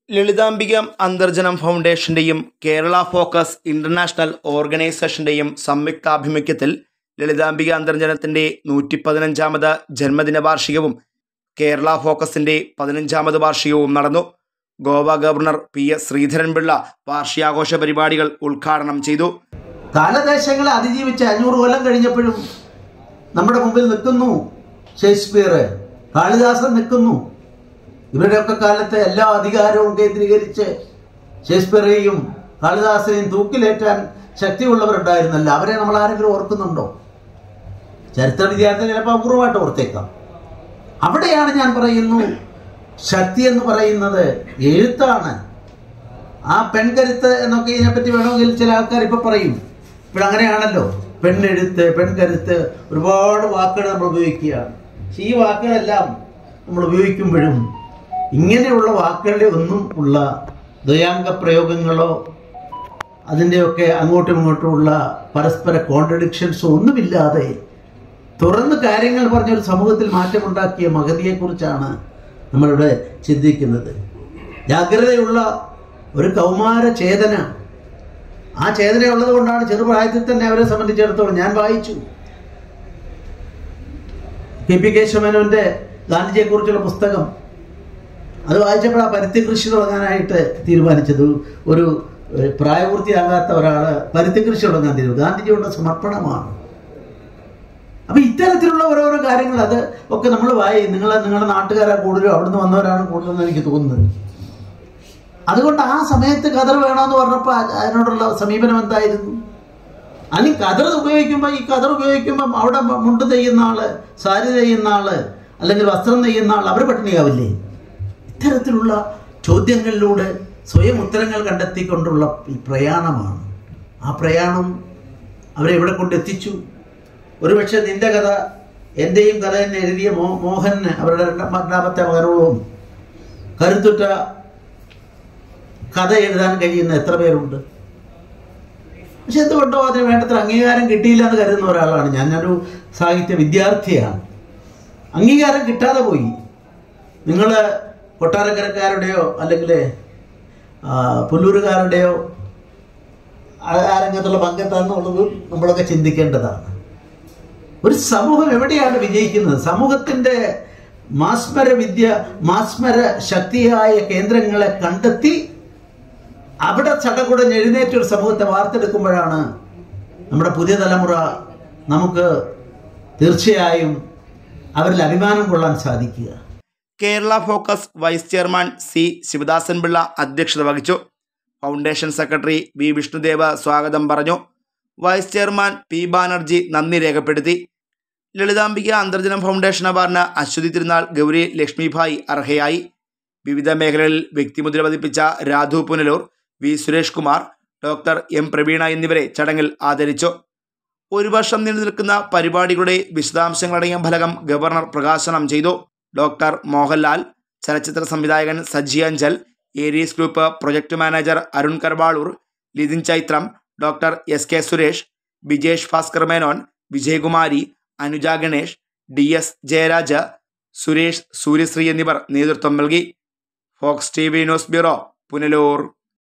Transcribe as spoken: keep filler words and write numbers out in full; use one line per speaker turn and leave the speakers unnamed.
ലളിതാംബിക അന്തർജനം ഫൗണ്ടേഷന്റെയും Kerala Focus International ഓർഗനൈസേഷന്റെയും സംയുക്താഭിമുഖ്യത്തിൽ ലളിതാംബിക അന്തർജനത്തിന്റെ നൂറ്റി പതിനഞ്ചാമത് ജന്മദിന വാർഷികവും കേരള ഫോക്കസിന്റെ പതിനഞ്ചാമത് വാർഷികവും നടന്നു. Goa governor P S Sreedharan Pillai വാർഷികാഘോഷ പരിപാടികൾ ഉദ്ഘാടനം ചെയ്തു.
കാലദേശങ്ങളെ അതിജീവിച്ച് അഞ്ഞൂറ് കൊല്ലം കഴിഞ്ഞപ്പോഴും നമ്മുടെ മുമ്പിൽ നിൽക്കുന്നു ഷേക്സ്പിയർ, കാളിദാസൻ നിൽക്കുന്നു. ഇവരുടെയൊക്കെ കാലത്തെ എല്ലാ അധികാരവും കേന്ദ്രീകരിച്ച് ഷേക്സ്പിയറെയും കാളിദാസനെയും തൂക്കിലേറ്റാൻ ശക്തിയുള്ളവരുണ്ടായിരുന്നല്ലോ. അവരെ നമ്മൾ ആരെങ്കിലും ഓർക്കുന്നുണ്ടോ? ചരിത്ര വിദ്യാർത്ഥി ചിലപ്പോൾ അപൂർവമായിട്ട് ഓർത്തേക്കാം. അവിടെയാണ് ഞാൻ പറയുന്നു, ശക്തി എന്ന് പറയുന്നത് എഴുത്താണ്. ആ പെൺകരുത്ത് എന്നൊക്കെ ഇതിനെപ്പറ്റി വേണമെങ്കിൽ ചില ആൾക്കാർ ഇപ്പം പറയും. ഇപ്പോഴങ്ങനെയാണല്ലോ, പെണ്ണെഴുത്ത്, പെൺകരുത്ത്, ഒരുപാട് വാക്കുകൾ നമ്മൾ ഉപയോഗിക്കുകയാണ്. പക്ഷെ ഈ വാക്കുകളെല്ലാം നമ്മൾ ഉപയോഗിക്കുമ്പോഴും ഇങ്ങനെയുള്ള വാക്കുകളിൽ ഒന്നും ഉള്ള ദ്വയാംഗ പ്രയോഗങ്ങളോ അതിൻ്റെയൊക്കെ അങ്ങോട്ടും ഇങ്ങോട്ടുമുള്ള പരസ്പര കോൺട്രഡിക്ഷൻസോ ഒന്നുമില്ലാതെ തുറന്ന് കാര്യങ്ങൾ പറഞ്ഞൊരു സമൂഹത്തിൽ മാറ്റമുണ്ടാക്കിയ മഹതിയെക്കുറിച്ചാണ് നമ്മളിവിടെ ചിന്തിക്കുന്നത്. ജാഗ്രതയുള്ള ഒരു കൗമാര ചേതന, ആ ചേതനയുള്ളത് കൊണ്ടാണ് ചെറുപ്രായത്തിൽ തന്നെ അവരെ സംബന്ധിച്ചിടത്തോളം ഞാൻ വായിച്ചു കെ പി കേശവമേനോന്റെ ഗാന്ധിജിയെക്കുറിച്ചുള്ള പുസ്തകം. അത് വായിച്ചപ്പോഴാണ് പരുത്തി കൃഷി തുടങ്ങാനായിട്ട് തീരുമാനിച്ചത്. ഒരു പ്രായപൂർത്തിയാകാത്ത ഒരാൾ പരുത്തി കൃഷി തുടങ്ങാൻ തീരുമാനിച്ചു. ഗാന്ധിജിയുടെ സമർപ്പണമാണ്. അപ്പം ഇത്തരത്തിലുള്ള ഓരോരോ കാര്യങ്ങൾ അത് ഒക്കെ നമ്മൾ വായി നിങ്ങൾ നിങ്ങളുടെ നാട്ടുകാരാ കൂടുതലും, അവിടുന്ന് വന്നവരാണ് കൂടുതലെന്ന് എനിക്ക് തോന്നുന്നത്. അതുകൊണ്ട് ആ സമയത്ത് കതർ വേണമെന്ന് പറഞ്ഞപ്പോൾ അതിനോടുള്ള സമീപനം എന്തായിരുന്നു? അനി കതർ ഉപയോഗിക്കുമ്പോൾ ഈ കതർ ഉപയോഗിക്കുമ്പം അവിടെ മുണ്ട് നെയ്യുന്ന ആള്, സാരി നെയ്യുന്ന ആള്, അല്ലെങ്കിൽ വസ്ത്രം നെയ്യുന്ന ആൾ അവർ പട്ടിണിയാവില്ലേ? ഇത്തരത്തിലുള്ള ചോദ്യങ്ങളിലൂടെ സ്വയം ഉത്തരങ്ങൾ കണ്ടെത്തിക്കൊണ്ടുള്ള ഈ പ്രയാണമാണ്. ആ പ്രയാണം അവരെ എവിടെ കൊണ്ടെത്തിച്ചു? ഒരുപക്ഷെ നിന്റെ കഥ എൻ്റെയും കഥ തന്നെ എഴുതിയ മോ മോഹന് അവരുടെ രണ്ടാമത്തെ മകനോളവും കരുത്തുറ്റ കഥ എഴുതാൻ കഴിയുന്ന എത്ര പേരുണ്ട്? പക്ഷെ എന്തുകൊണ്ടോ അതിന് വേണ്ടത്ര അംഗീകാരം കിട്ടിയില്ല എന്ന് കരുതുന്ന ഒരാളാണ് ഞാൻ. ഞാനൊരു സാഹിത്യ വിദ്യാർത്ഥിയാണ്. അംഗീകാരം കിട്ടാതെ പോയി. നിങ്ങൾ കൊട്ടാരക്കരക്കാരുടെയോ അല്ലെങ്കിൽ പുല്ലൂരുകാരുടെയോ ആ രംഗത്തുള്ള പങ്കെത്താന്നുള്ളത് നമ്മളൊക്കെ ചിന്തിക്കേണ്ടതാണ്. ഒരു സമൂഹം എവിടെയാണ് വിജയിക്കുന്നത്? സമൂഹത്തിൻ്റെ മാസ്മര വിദ്യ, മാസ്മര ശക്തിയായ കേന്ദ്രങ്ങളെ കണ്ടെത്തി അവിടെ ചടകുടഞ്ഞ് എഴുന്നേറ്റൊരു സമൂഹത്തെ വാർത്തെടുക്കുമ്പോഴാണ് നമ്മുടെ പുതിയ തലമുറ നമുക്ക് തീർച്ചയായും അവരിൽ അഭിമാനം കൊള്ളാൻ സാധിക്കുക.
Kerala Focus vice chairman C Sivadasan Pillai അധ്യക്ഷത വഹിച്ചു. ഫൗണ്ടേഷൻ സെക്രട്ടറി വി വിഷ്ണുദേവ് സ്വാഗതം പറഞ്ഞു. വൈസ് ചെയർമാൻ പി ബാനർജി നന്ദി രേഖപ്പെടുത്തി. ലളിതാംബിക അന്തർജനം ഫൗണ്ടേഷൻ അവാർഡിന് അശ്വതി തിരുനാൾ ഗൗരി ലക്ഷ്മിഭായ് അർഹയായി. വിവിധ മേഖലകളിൽ വ്യക്തിമുദ്ര പതിപ്പിച്ച Radhu Punalur, V Suresh Kumar, doctor M Praveena എന്നിവരെ ചടങ്ങിൽ ആദരിച്ചു. ഒരു വർഷം നീണ്ടു നിൽക്കുന്ന പരിപാടികളുടെ വിശദാംശങ്ങളടങ്ങിയ ഫലകം ഗവർണർ പ്രകാശനം ചെയ്തു. ഡോക്ടർ മോഹൻലാൽ, ചലച്ചിത്ര സംവിധായകൻ Saji Anchal, Aries group project manager Arun Karvalur, Lithin Chaithram, doctor S K Suresh, Vijesh Bhaskar Menon, Vijayakumari, Anuja Ganesh, D S Jayaraja, Suresh Suryasree എന്നിവർ നേതൃത്വം നൽകി. Fox T V news bureau, Punalur.